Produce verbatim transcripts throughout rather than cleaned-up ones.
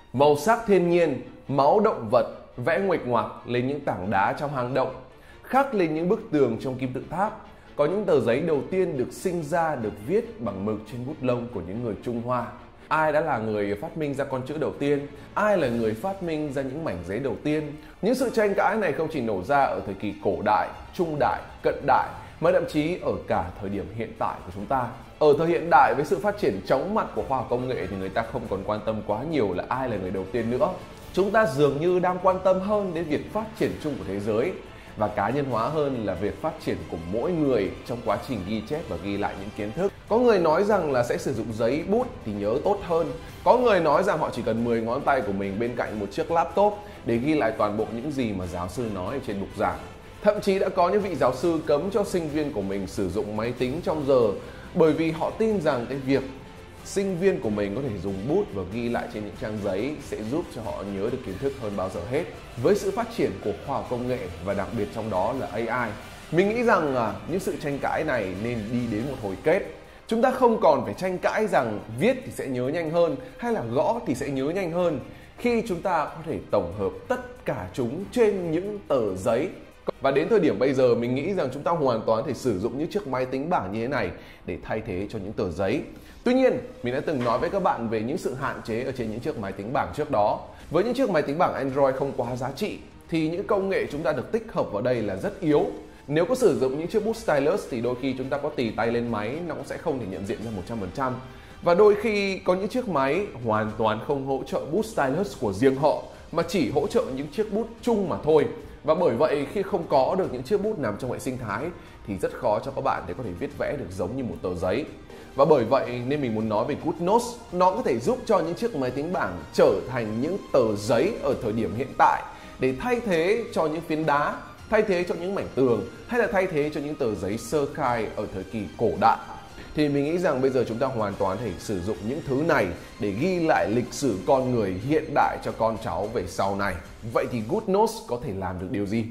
Màu sắc thiên nhiên, máu động vật vẽ nguệch ngoạc lên những tảng đá trong hang động, khắc lên những bức tường trong kim tự tháp. Có những tờ giấy đầu tiên được sinh ra được viết bằng mực trên bút lông của những người Trung Hoa. Ai đã là người phát minh ra con chữ đầu tiên? Ai là người phát minh ra những mảnh giấy đầu tiên? Những sự tranh cãi này không chỉ nổ ra ở thời kỳ cổ đại, trung đại, cận đại, mà thậm chí ở cả thời điểm hiện tại của chúng ta. Ở thời hiện đại, với sự phát triển chóng mặt của khoa học công nghệ thì người ta không còn quan tâm quá nhiều là ai là người đầu tiên nữa. Chúng ta dường như đang quan tâm hơn đến việc phát triển chung của thế giới và cá nhân hóa hơn là việc phát triển của mỗi người trong quá trình ghi chép và ghi lại những kiến thức. Có người nói rằng là sẽ sử dụng giấy bút thì nhớ tốt hơn. Có người nói rằng họ chỉ cần mười ngón tay của mình bên cạnh một chiếc laptop để ghi lại toàn bộ những gì mà giáo sư nói ở trên bục giảng. Thậm chí đã có những vị giáo sư cấm cho sinh viên của mình sử dụng máy tính trong giờ, bởi vì họ tin rằng cái việc sinh viên của mình có thể dùng bút và ghi lại trên những trang giấy sẽ giúp cho họ nhớ được kiến thức hơn bao giờ hết. Với sự phát triển của khoa học công nghệ và đặc biệt trong đó là a i, mình nghĩ rằng à, những sự tranh cãi này nên đi đến một hồi kết. Chúng ta không còn phải tranh cãi rằng viết thì sẽ nhớ nhanh hơn hay là gõ thì sẽ nhớ nhanh hơn, khi chúng ta có thể tổng hợp tất cả chúng trên những tờ giấy. Và đến thời điểm bây giờ mình nghĩ rằng chúng ta hoàn toàn thể sử dụng những chiếc máy tính bảng như thế này để thay thế cho những tờ giấy. Tuy nhiên, mình đã từng nói với các bạn về những sự hạn chế ở trên những chiếc máy tính bảng trước đó. Với những chiếc máy tính bảng Android không quá giá trị thì những công nghệ chúng ta được tích hợp vào đây là rất yếu. Nếu có sử dụng những chiếc bút stylus thì đôi khi chúng ta có tì tay lên máy nó cũng sẽ không thể nhận diện ra một trăm phần trăm. Và đôi khi có những chiếc máy hoàn toàn không hỗ trợ bút stylus của riêng họ mà chỉ hỗ trợ những chiếc bút chung mà thôi. Và bởi vậy khi không có được những chiếc bút nằm trong hệ sinh thái thì rất khó cho các bạn để có thể viết vẽ được giống như một tờ giấy. Và bởi vậy nên mình muốn nói về GoodNotes. Nó có thể giúp cho những chiếc máy tính bảng trở thành những tờ giấy ở thời điểm hiện tại để thay thế cho những phiến đá, thay thế cho những mảnh tường hay là thay thế cho những tờ giấy sơ khai ở thời kỳ cổ đại. Thì mình nghĩ rằng bây giờ chúng ta hoàn toàn thể sử dụng những thứ này để ghi lại lịch sử con người hiện đại cho con cháu về sau này. Vậy thì GoodNotes có thể làm được điều gì?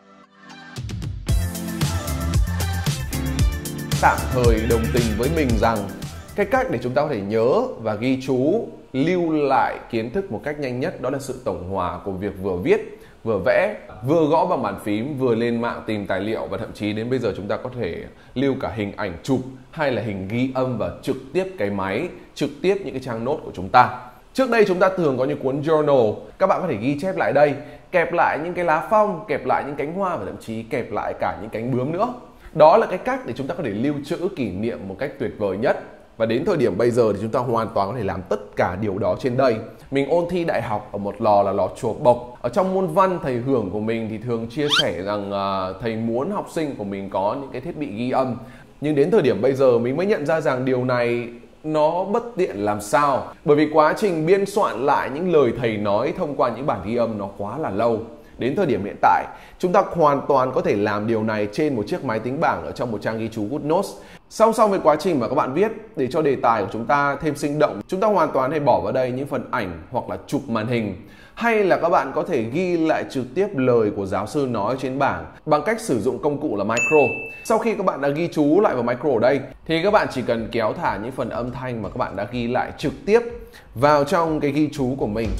Tạm thời đồng tình với mình rằng cái cách để chúng ta có thể nhớ và ghi chú, lưu lại kiến thức một cách nhanh nhất đó là sự tổng hòa của việc vừa viết, vừa vẽ, vừa gõ bằng bàn phím, vừa lên mạng tìm tài liệu, và thậm chí đến bây giờ chúng ta có thể lưu cả hình ảnh chụp hay là hình ghi âm vào trực tiếp cái máy, trực tiếp những cái trang nốt của chúng ta. Trước đây chúng ta thường có những cuốn journal, các bạn có thể ghi chép lại đây, kẹp lại những cái lá phong, kẹp lại những cánh hoa và thậm chí kẹp lại cả những cánh bướm nữa. Đó là cái cách để chúng ta có thể lưu trữ kỷ niệm một cách tuyệt vời nhất. Và đến thời điểm bây giờ thì chúng ta hoàn toàn có thể làm tất cả điều đó trên đây. Mình ôn thi đại học ở một lò là lò chùa Bộc. Ở trong môn văn, thầy Hưởng của mình thì thường chia sẻ rằng uh, thầy muốn học sinh của mình có những cái thiết bị ghi âm. Nhưng đến thời điểm bây giờ mình mới nhận ra rằng điều này nó bất tiện làm sao. Bởi vì quá trình biên soạn lại những lời thầy nói thông qua những bản ghi âm nó quá là lâu. Đến thời điểm hiện tại, chúng ta hoàn toàn có thể làm điều này trên một chiếc máy tính bảng ở trong một trang ghi chú GoodNotes. Song song với quá trình mà các bạn viết, để cho đề tài của chúng ta thêm sinh động, chúng ta hoàn toàn hãy bỏ vào đây những phần ảnh hoặc là chụp màn hình. Hay là các bạn có thể ghi lại trực tiếp lời của giáo sư nói trên bảng bằng cách sử dụng công cụ là micro. Sau khi các bạn đã ghi chú lại vào micro ở đây, thì các bạn chỉ cần kéo thả những phần âm thanh mà các bạn đã ghi lại trực tiếp vào trong cái ghi chú của mình.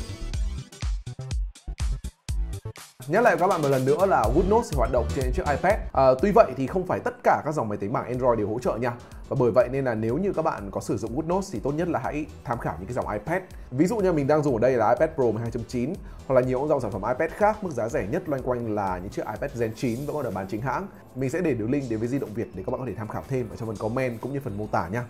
Nhắc lại các bạn một lần nữa là GoodNotes hoạt động trên chiếc iPad. À, tuy vậy thì không phải tất cả các dòng máy tính bảng Android đều hỗ trợ nha. Và bởi vậy nên là nếu như các bạn có sử dụng GoodNotes thì tốt nhất là hãy tham khảo những cái dòng iPad. Ví dụ như mình đang dùng ở đây là iPad Pro mười hai chấm chín hoặc là nhiều dòng sản phẩm iPad khác, mức giá rẻ nhất loanh quanh là những chiếc iPad Gen chín vẫn còn được bán chính hãng. Mình sẽ để đường link đến với Di động Việt để các bạn có thể tham khảo thêm ở trong phần comment cũng như phần mô tả nha.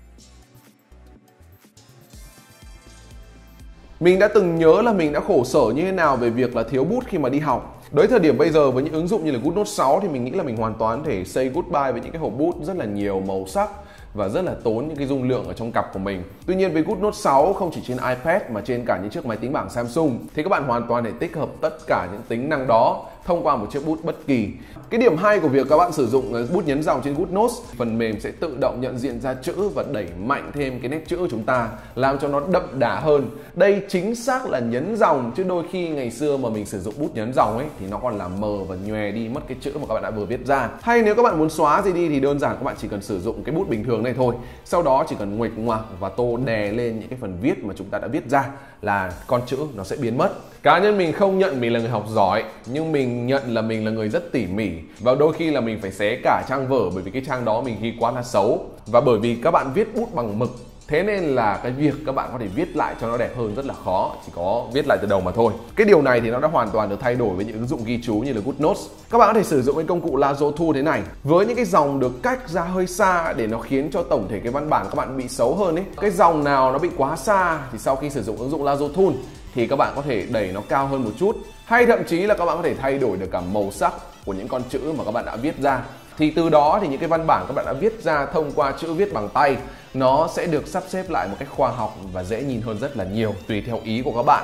Mình đã từng nhớ là mình đã khổ sở như thế nào về việc là thiếu bút khi mà đi học. Đến thời điểm bây giờ với những ứng dụng như là GoodNotes sáu thì mình nghĩ là mình hoàn toàn thể say goodbye với những cái hộp bút rất là nhiều màu sắc và rất là tốn những cái dung lượng ở trong cặp của mình. Tuy nhiên với GoodNotes sáu không chỉ trên iPad mà trên cả những chiếc máy tính bảng Samsung thì các bạn hoàn toàn thể tích hợp tất cả những tính năng đó thông qua một chiếc bút bất kỳ. Cái điểm hay của việc các bạn sử dụng bút nhấn dòng trên GoodNotes, phần mềm sẽ tự động nhận diện ra chữ và đẩy mạnh thêm cái nét chữ của chúng ta, làm cho nó đậm đà hơn. Đây chính xác là nhấn dòng, chứ đôi khi ngày xưa mà mình sử dụng bút nhấn dòng ấy thì nó còn làm mờ và nhòe đi mất cái chữ mà các bạn đã vừa viết ra. Hay nếu các bạn muốn xóa gì đi thì đơn giản các bạn chỉ cần sử dụng cái bút bình thường thường này thôi. Sau đó chỉ cần nguệch ngoạc và tô đè lên những cái phần viết mà chúng ta đã viết ra là con chữ nó sẽ biến mất. Cá nhân mình không nhận mình là người học giỏi, nhưng mình nhận là mình là người rất tỉ mỉ, và đôi khi là mình phải xé cả trang vở bởi vì cái trang đó mình ghi quá là xấu, và bởi vì các bạn viết bút bằng mực, thế nên là cái việc các bạn có thể viết lại cho nó đẹp hơn rất là khó, chỉ có viết lại từ đầu mà thôi. Cái điều này thì nó đã hoàn toàn được thay đổi với những ứng dụng ghi chú như là GoodNotes. Các bạn có thể sử dụng cái công cụ Lasso Tool thế này, với những cái dòng được cách ra hơi xa để nó khiến cho tổng thể cái văn bản các bạn bị xấu hơn ấy. Cái dòng nào nó bị quá xa thì sau khi sử dụng ứng dụng Lasso Tool thì các bạn có thể đẩy nó cao hơn một chút, hay thậm chí là các bạn có thể thay đổi được cả màu sắc của những con chữ mà các bạn đã viết ra. Thì từ đó thì những cái văn bản các bạn đã viết ra thông qua chữ viết bằng tay nó sẽ được sắp xếp lại một cách khoa học và dễ nhìn hơn rất là nhiều, tùy theo ý của các bạn.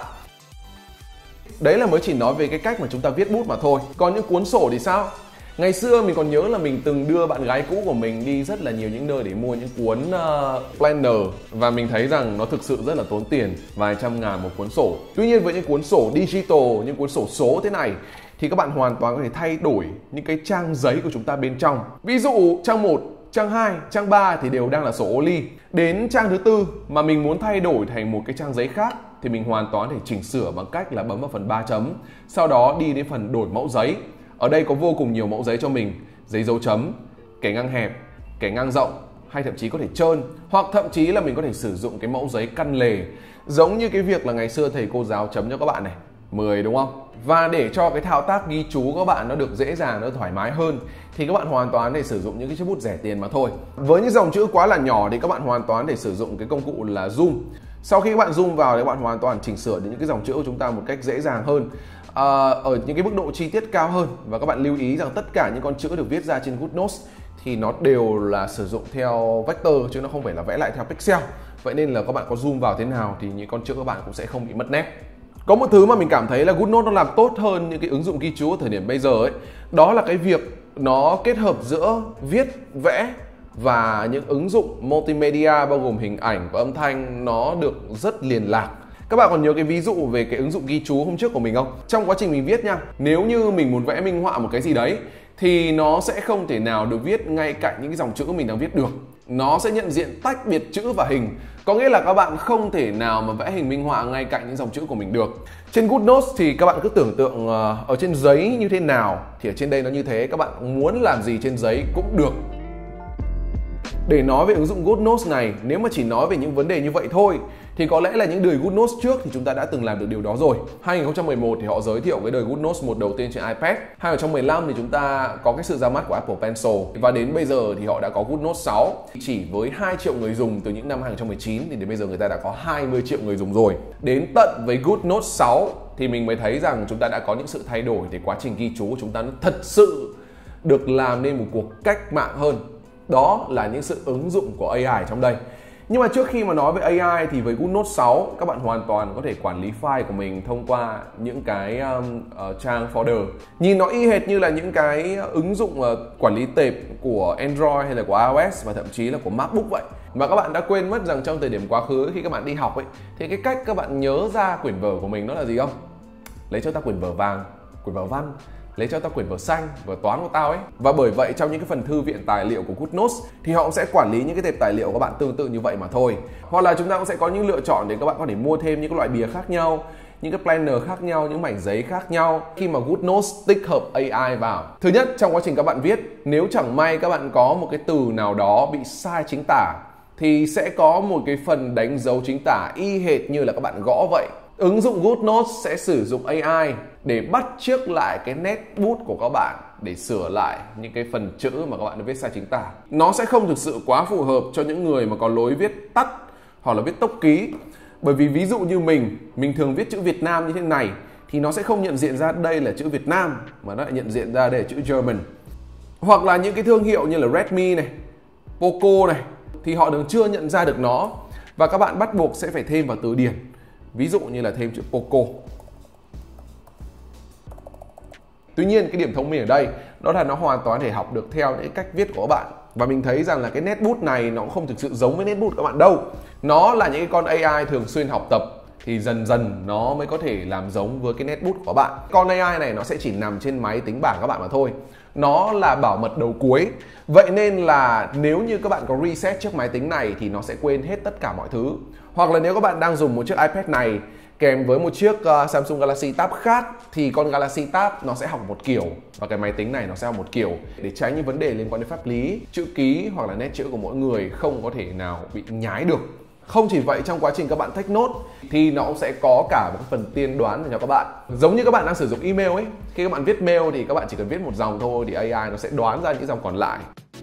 Đấy là mới chỉ nói về cái cách mà chúng ta viết bút mà thôi. Còn những cuốn sổ thì sao? Ngày xưa mình còn nhớ là mình từng đưa bạn gái cũ của mình đi rất là nhiều những nơi để mua những cuốn uh, planner, và mình thấy rằng nó thực sự rất là tốn tiền, vài trăm ngàn một cuốn sổ. Tuy nhiên với những cuốn sổ digital, những cuốn sổ số thế này thì các bạn hoàn toàn có thể thay đổi những cái trang giấy của chúng ta bên trong. Ví dụ trang một, trang hai, trang ba thì đều đang là sổ ô ly. Đến trang thứ tư mà mình muốn thay đổi thành một cái trang giấy khác thì mình hoàn toàn có thể chỉnh sửa bằng cách là bấm vào phần ba chấm, sau đó đi đến phần đổi mẫu giấy. Ở đây có vô cùng nhiều mẫu giấy cho mình: giấy dấu chấm, kẻ ngang hẹp, kẻ ngang rộng, hay thậm chí có thể trơn, hoặc thậm chí là mình có thể sử dụng cái mẫu giấy căn lề, giống như cái việc là ngày xưa thầy cô giáo chấm cho các bạn này, mười đúng không? Và để cho cái thao tác ghi chú các bạn nó được dễ dàng, nó thoải mái hơn thì các bạn hoàn toàn để sử dụng những cái chiếc bút rẻ tiền mà thôi. Với những dòng chữ quá là nhỏ thì các bạn hoàn toàn để sử dụng cái công cụ là zoom. Sau khi các bạn zoom vào thì các bạn hoàn toàn chỉnh sửa được những cái dòng chữ của chúng ta một cách dễ dàng hơn, à, ở những cái mức độ chi tiết cao hơn. Và các bạn lưu ý rằng tất cả những con chữ được viết ra trên GoodNotes thì nó đều là sử dụng theo vector chứ nó không phải là vẽ lại theo pixel. Vậy nên là các bạn có zoom vào thế nào thì những con chữ các bạn cũng sẽ không bị mất nét. Có một thứ mà mình cảm thấy là GoodNotes nó làm tốt hơn những cái ứng dụng ghi chú ở thời điểm bây giờ ấy, đó là cái việc nó kết hợp giữa viết, vẽ và những ứng dụng multimedia bao gồm hình ảnh và âm thanh nó được rất liền lạc. Các bạn còn nhớ cái ví dụ về cái ứng dụng ghi chú hôm trước của mình không? Trong quá trình mình viết nha, nếu như mình muốn vẽ minh họa một cái gì đấy thì nó sẽ không thể nào được viết ngay cạnh những cái dòng chữ mình đang viết được. Nó sẽ nhận diện tách biệt chữ và hình. Có nghĩa là các bạn không thể nào mà vẽ hình minh họa ngay cạnh những dòng chữ của mình được. Trên GoodNotes thì các bạn cứ tưởng tượng ở trên giấy như thế nào thì ở trên đây nó như thế. Các bạn muốn làm gì trên giấy cũng được. Để nói về ứng dụng GoodNotes này, nếu mà chỉ nói về những vấn đề như vậy thôi thì có lẽ là những đời GoodNotes trước thì chúng ta đã từng làm được điều đó rồi. hai nghìn không trăm mười một thì họ giới thiệu cái đời GoodNotes một đầu tiên trên iPad. hai nghìn không trăm mười lăm thì chúng ta có cái sự ra mắt của Apple Pencil. Và đến bây giờ thì họ đã có GoodNotes sáu. Chỉ với hai triệu người dùng từ những năm hai nghìn không trăm mười chín thì đến bây giờ người ta đã có hai mươi triệu người dùng rồi. Đến tận với GoodNotes sáu thì mình mới thấy rằng chúng ta đã có những sự thay đổi để quá trình ghi chú của chúng ta nó thật sự được làm nên một cuộc cách mạng hơn. Đó là những sự ứng dụng của a i trong đây. Nhưng mà trước khi mà nói về a i thì với GoodNotes sáu các bạn hoàn toàn có thể quản lý file của mình thông qua những cái um, uh, trang folder. Nhìn nó y hệt như là những cái ứng dụng uh, quản lý tệp của Android hay là của iOS và thậm chí là của MacBook vậy. Mà các bạn đã quên mất rằng trong thời điểm quá khứ khi các bạn đi học ấy thì cái cách các bạn nhớ ra quyển vở của mình nó là gì không? Lấy cho ta quyển vở vàng, quyển vở văn, lấy cho tao quyển vở xanh, vở toán của tao ấy. Và bởi vậy trong những cái phần thư viện tài liệu của GoodNotes thì họ cũng sẽ quản lý những cái tệp tài liệu của các bạn tương tự như vậy mà thôi. Hoặc là chúng ta cũng sẽ có những lựa chọn để các bạn có thể mua thêm những cái loại bìa khác nhau, những cái planner khác nhau, những mảnh giấy khác nhau khi mà GoodNotes tích hợp a i vào. Thứ nhất, trong quá trình các bạn viết, nếu chẳng may các bạn có một cái từ nào đó bị sai chính tả thì sẽ có một cái phần đánh dấu chính tả y hệt như là các bạn gõ vậy. Ứng dụng GoodNotes sẽ sử dụng a i để bắt chước lại cái nét bút của các bạn để sửa lại những cái phần chữ mà các bạn đã viết sai chính tả. Nó sẽ không thực sự quá phù hợp cho những người mà có lối viết tắt hoặc là viết tốc ký. Bởi vì ví dụ như mình, mình thường viết chữ Việt Nam như thế này thì nó sẽ không nhận diện ra đây là chữ Việt Nam mà nó lại nhận diện ra đây là chữ German. Hoặc là những cái thương hiệu như là Redmi này, Poco này thì họ thường chưa nhận ra được nó và các bạn bắt buộc sẽ phải thêm vào từ điển. Ví dụ như là thêm chữ Poco. Tuy nhiên cái điểm thông minh ở đây đó là nó hoàn toàn thể học được theo những cách viết của các bạn. Và mình thấy rằng là cái nét bút này nó cũng không thực sự giống với nét bút của các bạn đâu. Nó là những con a i thường xuyên học tập thì dần dần nó mới có thể làm giống với cái nét bút của các bạn. Con a i này nó sẽ chỉ nằm trên máy tính bảng các bạn mà thôi. Nó là bảo mật đầu cuối. Vậy nên là nếu như các bạn có reset chiếc máy tính này thì nó sẽ quên hết tất cả mọi thứ. Hoặc là nếu các bạn đang dùng một chiếc iPad này kèm với một chiếc uh, Samsung Galaxy Tab khác thì con Galaxy Tab nó sẽ học một kiểu và cái máy tính này nó sẽ học một kiểu, để tránh những vấn đề liên quan đến pháp lý, chữ ký hoặc là nét chữ của mỗi người không có thể nào bị nhái được. Không chỉ vậy, trong quá trình các bạn take note thì nó cũng sẽ có cả một phần tiên đoán cho các bạn. Giống như các bạn đang sử dụng email ấy, khi các bạn viết mail thì các bạn chỉ cần viết một dòng thôi thì a i nó sẽ đoán ra những dòng còn lại.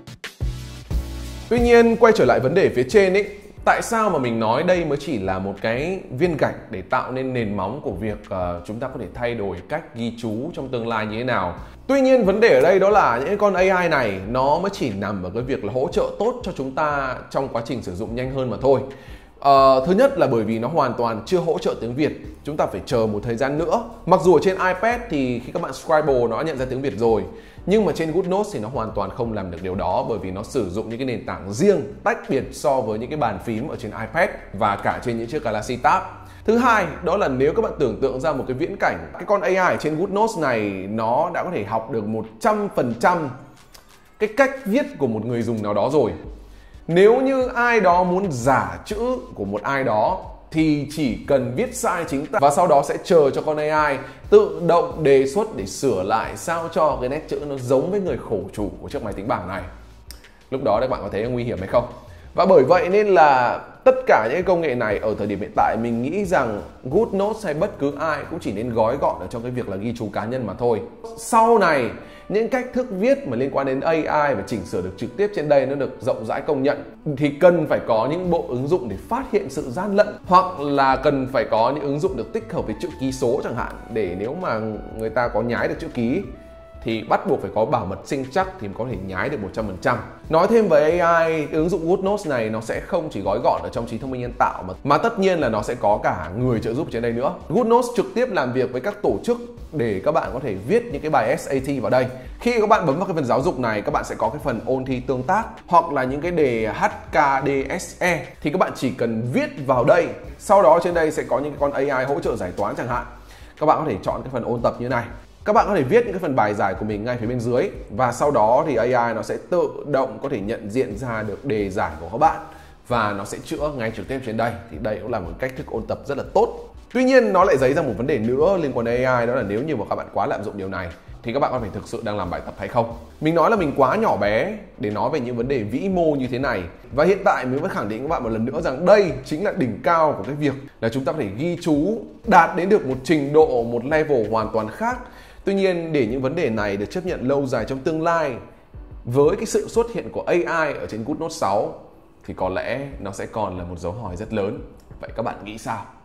Tuy nhiên, quay trở lại vấn đề phía trên ấy, tại sao mà mình nói đây mới chỉ là một cái viên gạch để tạo nên nền móng của việc uh, chúng ta có thể thay đổi cách ghi chú trong tương lai như thế nào. Tuy nhiên, vấn đề ở đây đó là những con a i này nó mới chỉ nằm ở cái việc là hỗ trợ tốt cho chúng ta trong quá trình sử dụng nhanh hơn mà thôi. Uh, thứ nhất là bởi vì nó hoàn toàn chưa hỗ trợ tiếng Việt, chúng ta phải chờ một thời gian nữa. Mặc dù ở trên iPad thì khi các bạn Scribble nó nhận ra tiếng Việt rồi, nhưng mà trên GoodNotes thì nó hoàn toàn không làm được điều đó, bởi vì nó sử dụng những cái nền tảng riêng tách biệt so với những cái bàn phím ở trên iPad và cả trên những chiếc Galaxy Tab. Thứ hai, đó là nếu các bạn tưởng tượng ra một cái viễn cảnh, cái con a i ở trên GoodNotes này nó đã có thể học được một trăm phần trăm cái cách viết của một người dùng nào đó rồi. Nếu như ai đó muốn giả chữ của một ai đó thì chỉ cần viết sai chính tả và sau đó sẽ chờ cho con a i tự động đề xuất để sửa lại sao cho cái nét chữ nó giống với người khổ chủ của chiếc máy tính bảng này. Lúc đó các bạn có thấy nguy hiểm hay không? Và bởi vậy nên là tất cả những công nghệ này ở thời điểm hiện tại mình nghĩ rằng GoodNotes hay bất cứ ai cũng chỉ nên gói gọn ở trong cái việc là ghi chú cá nhân mà thôi. Sau này những cách thức viết mà liên quan đến a i và chỉnh sửa được trực tiếp trên đây nó được rộng rãi công nhận thì cần phải có những bộ ứng dụng để phát hiện sự gian lận, hoặc là cần phải có những ứng dụng được tích hợp với chữ ký số chẳng hạn, để nếu mà người ta có nhái được chữ ký thì bắt buộc phải có bảo mật sinh chắc thì có thể nhái được một trăm phần trăm. Nói thêm về a i, ứng dụng GoodNotes này nó sẽ không chỉ gói gọn ở trong trí thông minh nhân tạo mà, mà tất nhiên là nó sẽ có cả người trợ giúp trên đây nữa. GoodNotes trực tiếp làm việc với các tổ chức để các bạn có thể viết những cái bài ét a tê vào đây. Khi các bạn bấm vào cái phần giáo dục này, các bạn sẽ có cái phần ôn thi tương tác hoặc là những cái đề hát ca đê ét e thì các bạn chỉ cần viết vào đây. Sau đó trên đây sẽ có những cái con a i hỗ trợ giải toán chẳng hạn. Các bạn có thể chọn cái phần ôn tập như này. Các bạn có thể viết những cái phần bài giải của mình ngay phía bên dưới và sau đó thì a i nó sẽ tự động có thể nhận diện ra được đề giải của các bạn và nó sẽ chữa ngay trực tiếp trên đây. Thì đây cũng là một cách thức ôn tập rất là tốt. Tuy nhiên nó lại dấy ra một vấn đề nữa liên quan đến a i, đó là nếu như mà các bạn quá lạm dụng điều này thì các bạn có phải thực sự đang làm bài tập hay không. Mình nói là mình quá nhỏ bé để nói về những vấn đề vĩ mô như thế này, và hiện tại mình vẫn khẳng định các bạn một lần nữa rằng đây chính là đỉnh cao của cái việc là chúng ta có thể ghi chú đạt đến được một trình độ, một level hoàn toàn khác. Tuy nhiên để những vấn đề này được chấp nhận lâu dài trong tương lai với cái sự xuất hiện của a i ở trên GoodNotes sáu thì có lẽ nó sẽ còn là một dấu hỏi rất lớn. Vậy các bạn nghĩ sao?